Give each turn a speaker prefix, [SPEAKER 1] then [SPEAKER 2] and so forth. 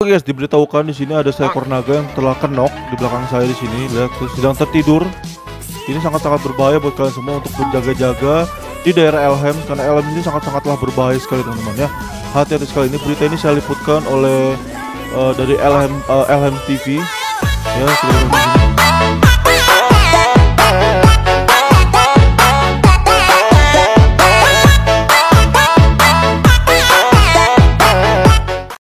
[SPEAKER 1] Guys, diberitahukan di sini ada seekor naga yang telah kenok di belakang saya di sini. Lihat, sedang tertidur. Ini sangat-sangat berbahaya buat kalian semua untuk berjaga-jaga di daerah Elheim, karena Elheim ini sangat-sangatlah berbahaya sekali teman-teman ya. Hati-hati sekali. Ini berita ini saya liputkan oleh dari Elheim TV ya.